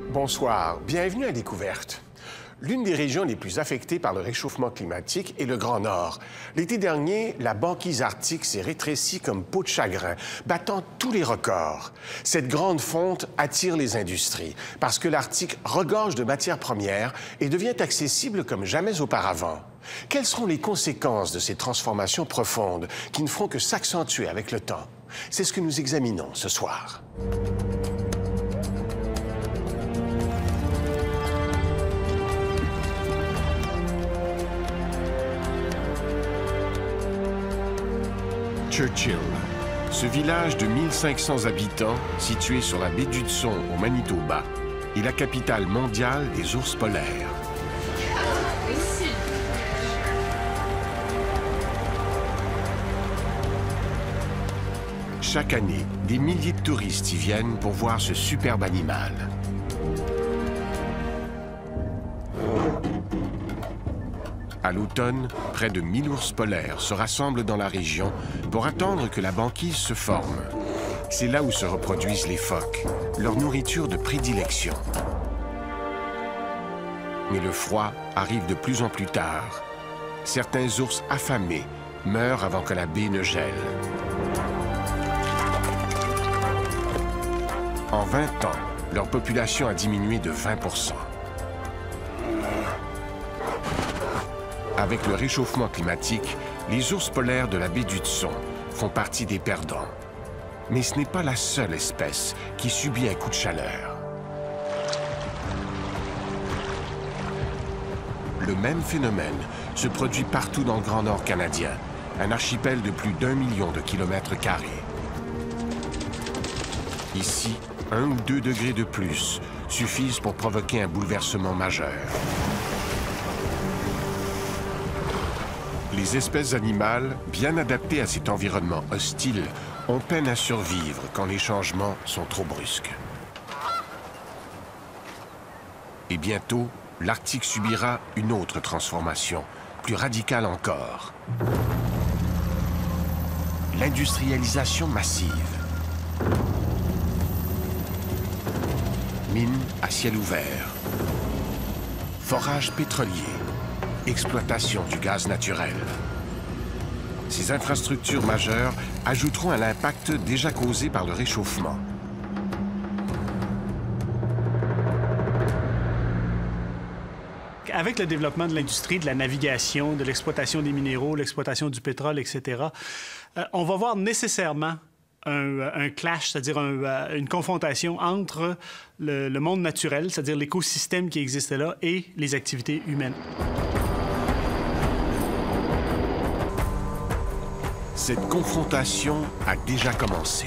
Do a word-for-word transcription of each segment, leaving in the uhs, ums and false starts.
Bonsoir, bienvenue à Découverte. L'une des régions les plus affectées par le réchauffement climatique est le Grand Nord. L'été dernier, la banquise arctique s'est rétrécie comme peau de chagrin, battant tous les records. Cette grande fonte attire les industries parce que l'Arctique regorge de matières premières et devient accessible comme jamais auparavant. Quelles seront les conséquences de ces transformations profondes qui ne feront que s'accentuer avec le temps? C'est ce que nous examinons ce soir. Churchill, ce village de mille cinq cents habitants, situé sur la baie d'Hudson au Manitoba, est la capitale mondiale des ours polaires. Chaque année, des milliers de touristes y viennent pour voir ce superbe animal. À l'automne, près de mille ours polaires se rassemblent dans la région pour attendre que la banquise se forme. C'est là où se reproduisent les phoques, leur nourriture de prédilection. Mais le froid arrive de plus en plus tard. Certains ours affamés meurent avant que la baie ne gèle. En vingt ans, leur population a diminué de vingt pour cent. Avec le réchauffement climatique, les ours polaires de la baie d'Hudson font partie des perdants. Mais ce n'est pas la seule espèce qui subit un coup de chaleur. Le même phénomène se produit partout dans le Grand Nord canadien, un archipel de plus d'un million de kilomètres carrés. Ici, un ou deux degrés de plus suffisent pour provoquer un bouleversement majeur. Les espèces animales, bien adaptées à cet environnement hostile, ont peine à survivre quand les changements sont trop brusques. Et bientôt, l'Arctique subira une autre transformation, plus radicale encore. L'industrialisation massive. Mines à ciel ouvert. Forage pétrolier. Exploitation du gaz naturel. Ces infrastructures majeures ajouteront à l'impact déjà causé par le réchauffement. Avec le développement de l'industrie, de la navigation, de l'exploitation des minéraux, l'exploitation du pétrole, et cetera, euh, on va voir nécessairement un, un clash, c'est-à-dire un, une confrontation entre le, le monde naturel, c'est-à-dire l'écosystème qui existait là, et les activités humaines. Cette confrontation a déjà commencé.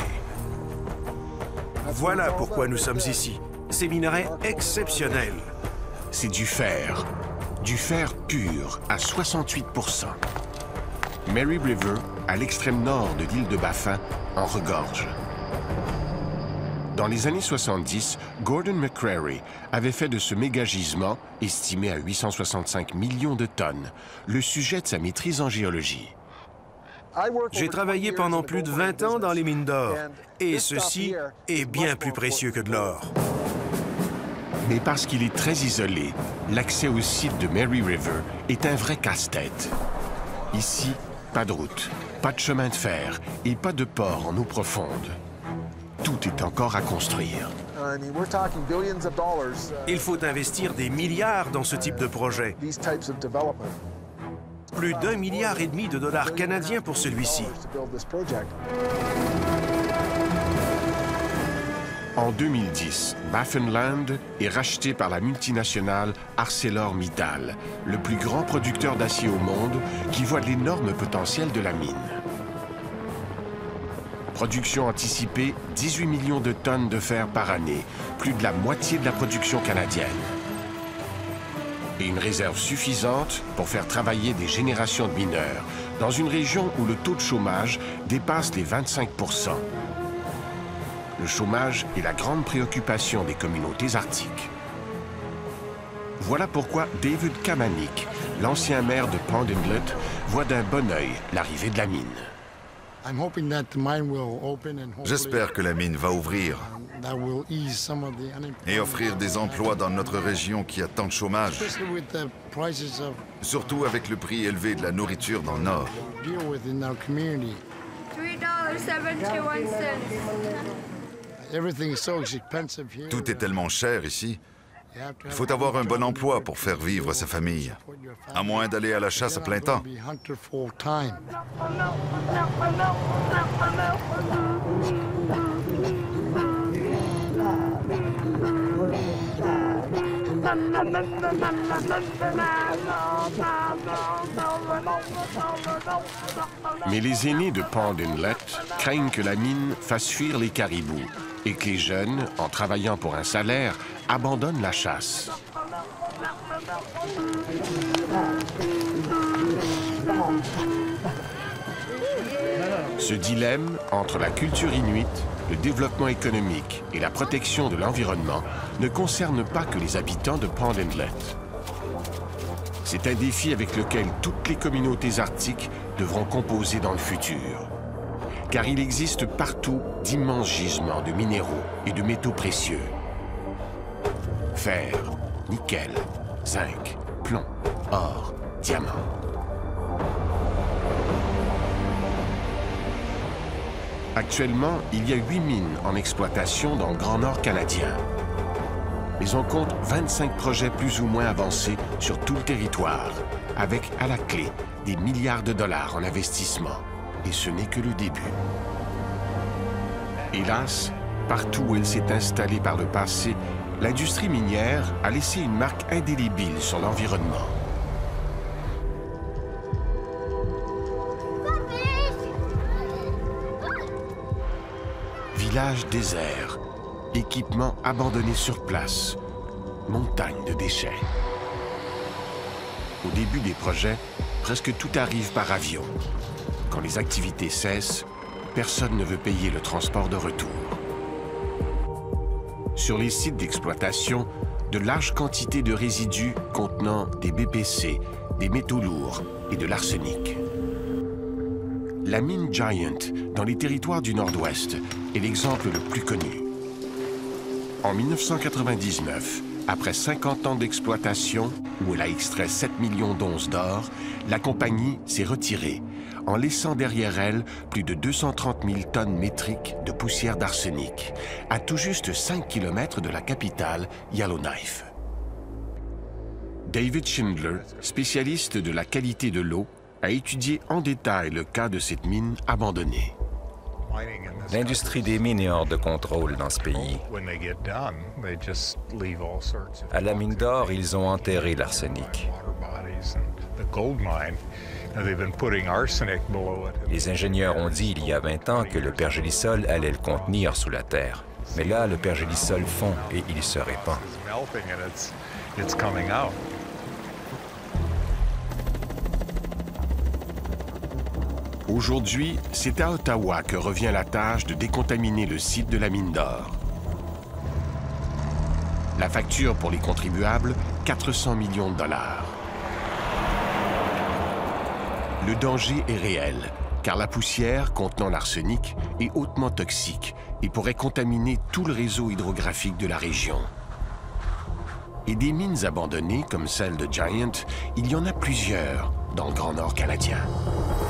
Voilà pourquoi nous sommes ici. Ces minerais exceptionnels. C'est du fer. Du fer pur à soixante-huit pour cent. Mary River, à l'extrême nord de l'île de Baffin, en regorge. Dans les années soixante-dix, Gordon McCrary avait fait de ce méga-gisement, estimé à huit cent soixante-cinq millions de tonnes, le sujet de sa maîtrise en géologie. J'ai travaillé pendant plus de vingt ans dans les mines d'or, et ceci est bien plus précieux que de l'or. Mais parce qu'il est très isolé, l'accès au site de Mary River est un vrai casse-tête. Ici, pas de route, pas de chemin de fer et pas de port en eau profonde. Tout est encore à construire. Il faut investir des milliards dans ce type de projet. Plus d'un milliard et demi de dollars canadiens pour celui-ci. En deux mille dix, Baffinland est racheté par la multinationale ArcelorMittal, le plus grand producteur d'acier au monde, qui voit l'énorme potentiel de la mine. Production anticipée, dix-huit millions de tonnes de fer par année, plus de la moitié de la production canadienne. Et une réserve suffisante pour faire travailler des générations de mineurs dans une région où le taux de chômage dépasse les vingt-cinq pour cent. Le chômage est la grande préoccupation des communautés arctiques. Voilà pourquoi David Kamanik, l'ancien maire de Pond Inlet, voit d'un bon œil l'arrivée de la mine. J'espère que la mine va ouvrir et offrir des emplois dans notre région qui a tant de chômage, surtout avec le prix élevé de la nourriture dans le Nord. Tout est tellement cher ici. Il faut avoir un bon emploi pour faire vivre sa famille, à moins d'aller à la chasse à plein temps. Mais les aînés de Pond Inlet craignent que la mine fasse fuir les caribous et que les jeunes, en travaillant pour un salaire, abandonnent la chasse. Ce dilemme entre la culture inuite, le développement économique et la protection de l'environnement ne concerne pas que les habitants de Pond Inlet. C'est un défi avec lequel toutes les communautés arctiques devront composer dans le futur. Car il existe partout d'immenses gisements de minéraux et de métaux précieux. Fer, nickel, zinc, plomb, or, diamant. Actuellement, il y a huit mines en exploitation dans le Grand Nord canadien. Mais on compte vingt-cinq projets plus ou moins avancés sur tout le territoire, avec à la clé des milliards de dollars en investissement. Et ce n'est que le début. Hélas, partout où elle s'est installée par le passé, l'industrie minière a laissé une marque indélébile sur l'environnement. Village désert, équipements abandonnés sur place, montagne de déchets. Au début des projets, presque tout arrive par avion. Quand les activités cessent, personne ne veut payer le transport de retour. Sur les sites d'exploitation, de larges quantités de résidus contenant des B P C, des métaux lourds et de l'arsenic. La mine Giant, dans les territoires du Nord-Ouest, est l'exemple le plus connu. En mille neuf cent quatre-vingt-dix-neuf, après cinquante ans d'exploitation, où elle a extrait sept millions d'onces d'or, la compagnie s'est retirée, en laissant derrière elle plus de deux cent trente mille tonnes métriques de poussière d'arsenic, à tout juste cinq kilomètres de la capitale, Yellowknife. David Schindler, spécialiste de la qualité de l'eau, a étudié en détail le cas de cette mine abandonnée. L'industrie des mines est hors de contrôle dans ce pays. À la mine d'or, ils ont enterré l'arsenic. Les ingénieurs ont dit il y a vingt ans que le pergélisol allait le contenir sous la terre. Mais là, le pergélisol fond et il se répand. Aujourd'hui, c'est à Ottawa que revient la tâche de décontaminer le site de la mine d'or. La facture pour les contribuables, quatre cents millions de dollars. Le danger est réel, car la poussière contenant l'arsenic est hautement toxique et pourrait contaminer tout le réseau hydrographique de la région. Et des mines abandonnées, comme celle de Giant, il y en a plusieurs dans le Grand Nord canadien.